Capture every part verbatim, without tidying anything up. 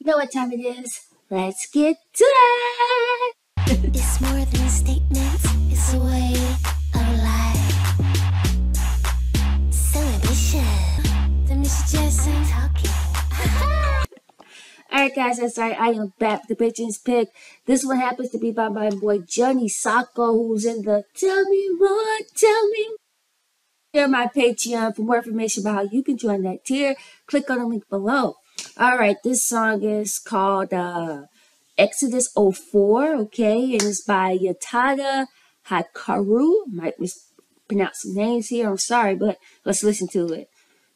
You know what time it is? Let's get to it! It's more than a statement, it's a way of life. Celebration. The Mister Jackson talking. Alright guys, that's right. I am back with the Pigeon's Pick. This one happens to be by my boy Johnny Sacco, who's in the Tell Me More, Tell Me More. Here on my Patreon. For more information about how you can join that tier, click on the link below. Alright, this song is called uh, Exodus oh four, okay? And it's by Utada Hikaru. Might mispronounce some names here, I'm sorry, but let's listen to it.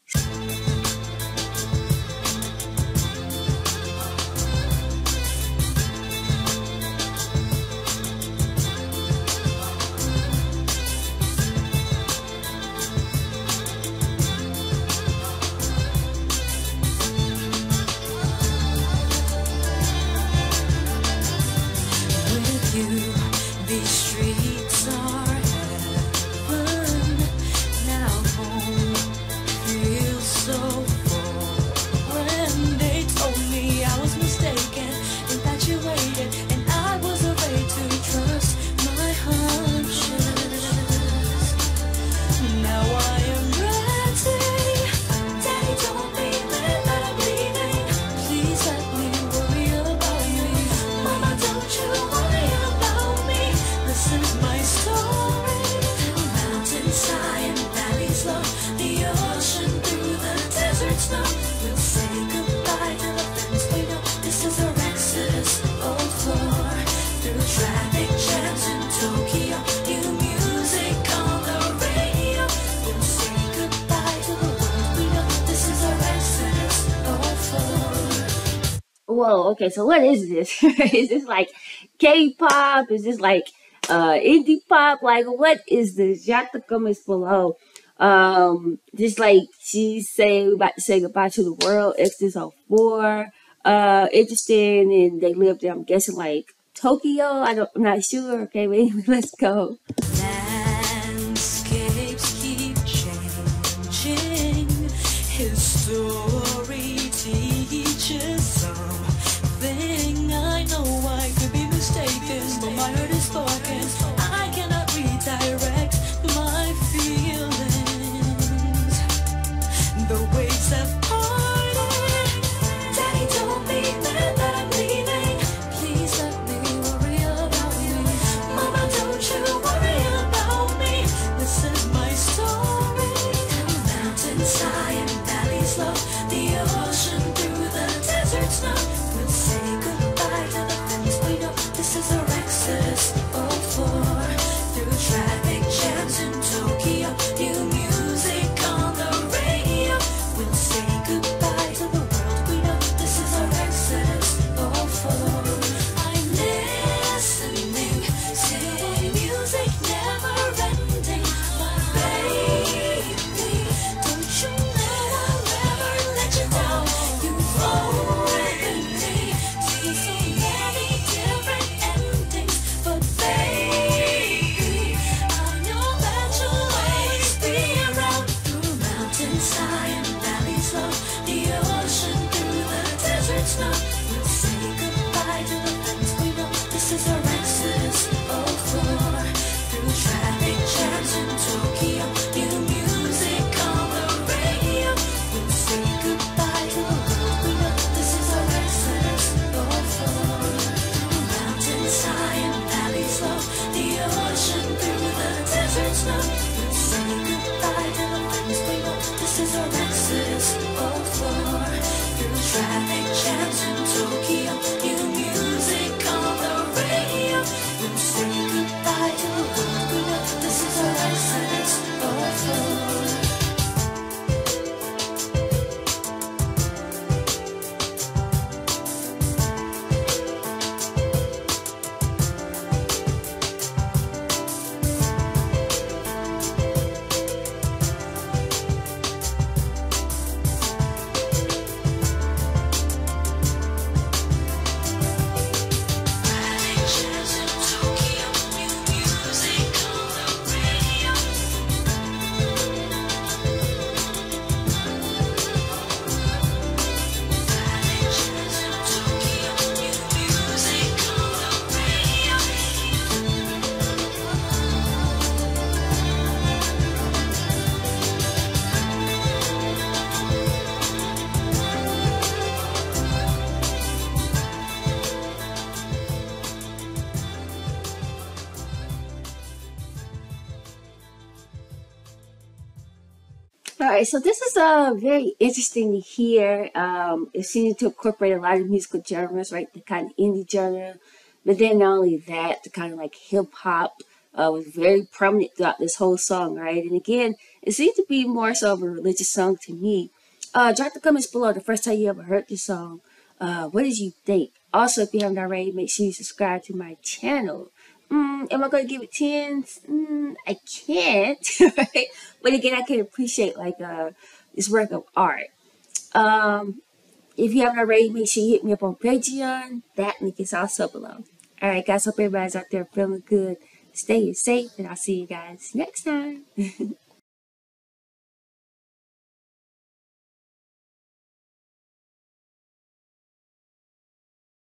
These streets are heaven. Now home feels so full. When they told me I was mistaken, infatuated, and I was afraid to trust my hunches. Now I am ready. Daddy told me that I'm leaving. Please let me worry about me. Mama, don't you worry about me. This is my story. Mountains high and valleys low, the ocean through the desert snow. We'll say goodbye to the friends we know. This is our Exodus oh four. Through traffic jams in Tokyo, new music on the radio. We'll say goodbye to the world we know. This is our Exodus oh four. Whoa, okay, so what is this? Is this like K-pop? Is this like uh, indie pop? Like, what is this? Y'all have to comment below. Um, just like she said, we about to say goodbye to the world. Exodus oh four. Uh, interesting, and they lived there, I'm guessing, like Tokyo. I don't, I'm not sure. Okay, wait, let's go. Landscapes keep changing. His story teaches something. I know I could be mistaken, but my heart is focused. I cannot redirect my feelings. The waves have parted. Daddy told me that, that I'm leaving. Please let me worry about you. Mama, don't you worry about me. This is my story. Mountains high and valleys low, the ocean through the desert snow. We'll say goodbye to the friends we know. This is our Exodus oh four. Through traffic jams in Tokyo, new music on the radio. We'll say goodbye to the world we know. This is our Exodus oh four. I'm listening to music never ending. My baby, don't you know I'll never let you down. You've opened me to so many different endings, but baby, I know that you'll always be around. Through mountains high and valleys low, the ocean through the desert snow. We'll say goodbye to the friends we know. This is our Exodus oh four. Through traffic jams in Tokyo, new music on the radio. We'll say goodbye to the world we know. This is our Exodus oh four. Mountains high and valleys low, the ocean through the desert snow. We'll say goodbye to the friends we know. This is our Exodus oh four. Through traffic jams in Tokyo, new music on the radio. We'll say goodbye to the world we know. This is our Exodus oh four. All right, so this is uh very interesting to hear. Um, it seems to incorporate a lot of musical genres, right? The kind of indie genre, but then not only that, the kind of like hip hop uh, was very prominent throughout this whole song, right? And again, it seems to be more so of a religious song to me. Uh, drop the comments below the first time you ever heard this song. Uh, what did you think? Also, if you haven't already, make sure you subscribe to my channel. Mm, am I going to give it tens? Mm, I can't, right? But again, I can appreciate like uh, this work of art. Um, if you haven't already, make sure you hit me up on Patreon. That link is also below. All right, guys. Hope everybody's out there feeling good, staying safe, and I'll see you guys next time.